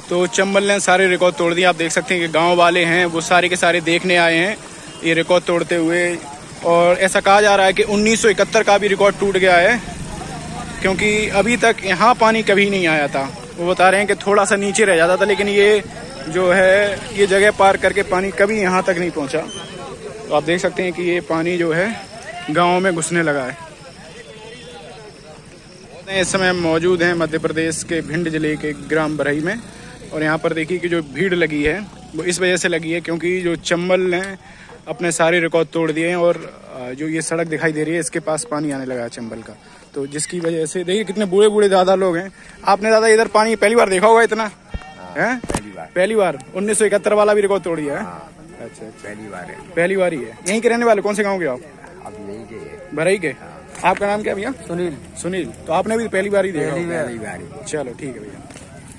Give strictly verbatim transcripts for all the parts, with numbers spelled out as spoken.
तो चंबल ने सारे रिकॉर्ड तोड़ दिए। आप देख सकते हैं कि गांव वाले हैं वो सारे के सारे देखने आए हैं ये रिकॉर्ड तोड़ते हुए। और ऐसा कहा जा रहा है कि उन्नीस सौ इकहत्तर का भी रिकॉर्ड टूट गया है, क्योंकि अभी तक यहाँ पानी कभी नहीं आया था। वो बता रहे हैं कि थोड़ा सा नीचे रह जाता था, लेकिन ये जो है ये जगह पार करके पानी कभी यहाँ तक नहीं पहुँचा। तो आप देख सकते हैं कि ये पानी जो है गाँव में घुसने लगा है। इस समय मौजूद हैं मध्य प्रदेश के भिंड जिले के ग्राम बरही में, और यहाँ पर देखिए कि जो भीड़ लगी है वो इस वजह से लगी है क्योंकि जो चंबल ने अपने सारे रिकॉर्ड तोड़ दिए हैं, और जो ये सड़क दिखाई दे रही है इसके पास पानी आने लगा है चंबल का। तो जिसकी वजह से देखिए कितने बूढ़े बूढ़े दादा लोग हैं। आपने दादा इधर पानी पहली बार देखा होगा इतना? है पहली बार पहली बार उन्नीस सौ इकहत्तर वाला भी रिकॉर्ड तोड़ दिया है। अच्छा, पहली बार है पहली बार ही है। यहीं के रहने वाले? कौन से गाँव के आप? यहीं के, बरही के। आपका नाम क्या भैया? सुनील। सुनील, तो आपने भी पहली बार ही देखा? पहली बार। चलो ठीक है भैया।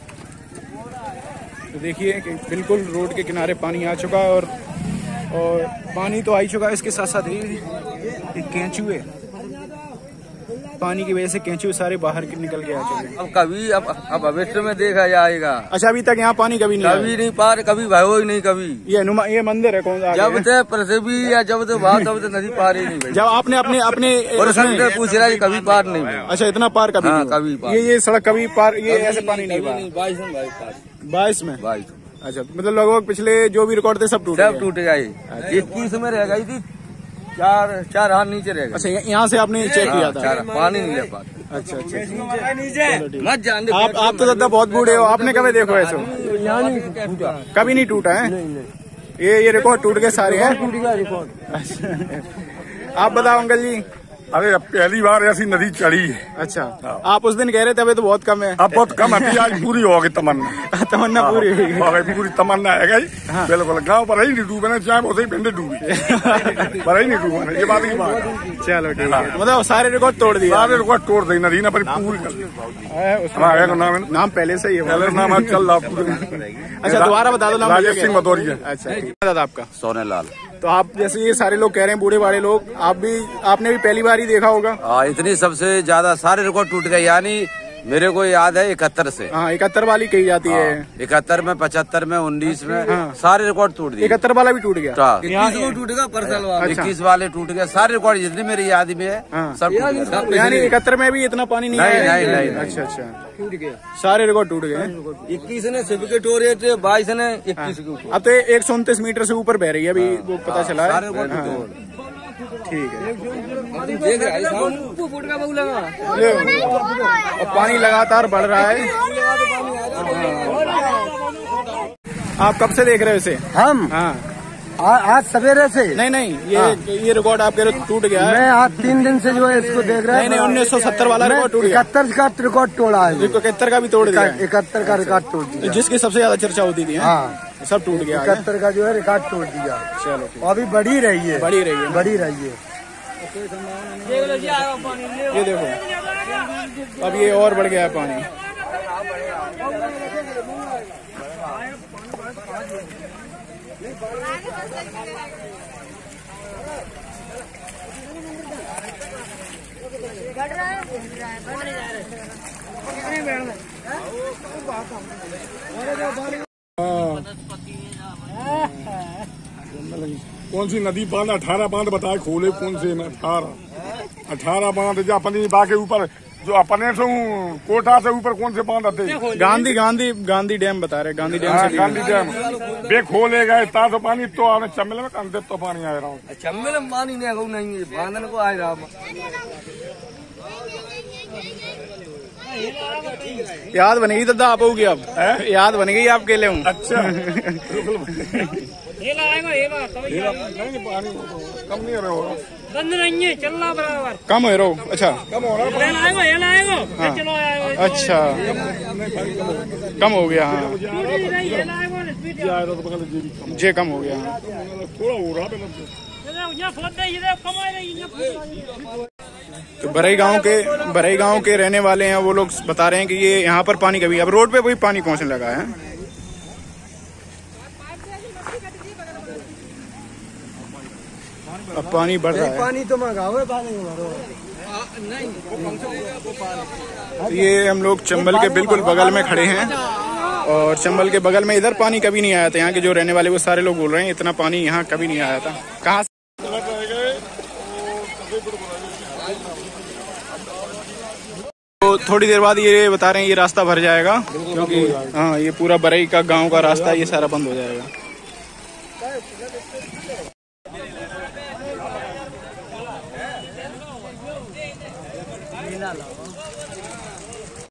तो देखिए कि बिल्कुल रोड के किनारे पानी आ चुका और और पानी तो आ ही चुका है, इसके साथ साथ ये केंचुए, पानी की वजह से केंचुए सारे बाहर निकल के आ चुके हैं। अब कभी अब अब भविष्य में देखा जाएगा। अच्छा, अभी तक यहाँ पानी कभी नहीं कभी नहीं पार, कभी भयो ही नहीं कभी। ये नुमा ये मंदिर है कौन सा? जब से पृथ्वी या जब से भाव तब से नदी पार ही नहीं भाई। जब आपने अपने अपने पूछ रहा है कभी पार नहीं भाई। अच्छा, इतना पार कभी? हाँ, कभी पार। ये ये सड़क कभी पार, ये ऐसे पानी नहीं पार? बाईस में पार। बाईस में? बाईस। अच्छा, मतलब लगभग पिछले जो भी रिकॉर्ड थे सब टूट सब टूट गए। इक्कीस में रह गई थी, चार चार हाथ नीचे रह गए। अच्छा, यहाँ से आपने चेक किया था? पानी नहीं ले पाते। अच्छा अच्छा, मत जान। आप आप तो दादा बहुत बूढ़े हो, आपने कभी देखो ऐसा? कभी नहीं टूटा है ये ये रिकॉर्ड टूट गए सारे हैं? टूट गया रिकॉर्ड। आप बताओ अंकल जी। अरे अब पहली बार ऐसी नदी चढ़ी है। अच्छा, आप उस दिन कह रहे थे अभी तो बहुत कम है। अब बहुत कम है, आज पूरी हो गई तमन्ना। तमन्ना पूरी हो गई, पूरी तमन्ना है गई। हाँ। बिल्कुल, गाँव पर ही नहीं डूबे ना, चाहे बहुत ही भिंडे डूबी पर ही नहीं डूबा, ये बात की बात। चलो ठीक है, मतलब सारे रिकॉर्ड तोड़ दिए? सारे रिकॉर्ड तोड़ दी नदी ना, पर पूरी कर नाम नाम पहले से ही है? पहले नाम चल रहा पूरा। अच्छा, दोबारा बता दो नाम। राजेश सिंह भदौरिया। अच्छा, दादा आपका? सोनेलाल। तो आप जैसे ये सारे लोग कह रहे हैं बूढ़े बाड़े लोग, आप भी आपने भी पहली बार ही देखा होगा? हाँ, इतनी सबसे ज्यादा सारे रिकॉर्ड टूट गए। यानी मेरे को याद है इकहत्तर से। हाँ, इकहत्तर वाली कही जाती है। इकहत्तर में, पचहत्तर में, उन्नीस में, हाँ। सारे रिकॉर्ड टूट दिए। इकहत्तर वाला भी टूट गया? इक्कीस में टूट गया, परसल वाला। इक्कीस वाले टूट गए, सारे रिकॉर्ड जितनी मेरी याद में है सब। यानी इकहत्तर में भी इतना पानी नहीं आया? नहीं नहीं। अच्छा अच्छा, टूट गया, सारे रिकॉर्ड टूट गए। इक्कीस ने सिर्फ हो रहे थे, बाईस ने इक्कीस के। अब तो एक सौ उनतीस मीटर से ऊपर बह रही है अभी, वो पता चला है। ठीक है, और पानी लगातार बढ़ रहा है। आप कब से देख रहे हो इसे? हम हाँ, आज सवेरे से। नहीं नहीं, ये हाँ। ये रिकॉर्ड आपके टूट गया है? मैं आज तीन दिन से जो है इसको देख रहा हूँ। नहीं नहीं, उन्नीस सौ सत्तर वाला रिकॉर्ड टूट गया। इकहत्तर का रिकॉर्ड तोड़ा है, इकहत्तर का भी तोड़ दिया। इकहत्तर का रिकॉर्ड तोड़ दिया, जिसकी सबसे ज्यादा चर्चा होती थी। हाँ, सब टूट गया। इकहत्तर का जो है रिकॉर्ड तोड़ दिया। चलो, अभी बढ़ी रही है, बढ़ी रही है, बढ़ी रही है। ये देखो, अब ये और बढ़ गया है पानी। कौन सी नदी बांध? अठारह बांध बताए खोले कौन से? अठारह अठारह बांध जो अपनी बाके ऊपर, जो अपने से कोटा से ऊपर कौन से बांध आते? गांधी गांधी गांधी डैम बता रहे, गांधी डैम से। गांधी डैम बे खोले गए ता तो पानी तो आने चम्बल में कंधे तो पानी आ रहा हूँ। चम्बल में पानी नहीं नहीं है, बांधन को आ रहा। याद बनेगी दादा आप होगी अब? याद बन गई आपके लिए हूँ। अच्छा, पानी कम नहीं हो रहा, बंद नहीं है, चलना बराबर। कम हो रहा? अच्छा, कम हो रहा है। चलो अच्छा, कम हो गया। हाँ, जे कम हो गया, थोड़ा हो रहा है। तो बरई गांव के बरई गांव के रहने वाले हैं, वो लोग बता रहे हैं कि ये यहाँ पर पानी कभी, अब रोड पे वही पानी पहुंचने लगा है। अब पानी बढ़ रहा है। पानी तो मंगाओ है, पानी तो ये हम लोग चंबल के बिल्कुल बगल में खड़े हैं और चंबल के बगल में इधर पानी कभी नहीं आया था। यहाँ के जो रहने वाले वो सारे लोग बोल रहे हैं इतना पानी यहाँ कभी नहीं आया था। कहाँ तो थोड़ी देर बाद ये बता रहे हैं ये रास्ता भर जाएगा, क्योंकि हाँ ये पूरा बरई का गांव का रास्ता ये सारा बंद हो जाएगा।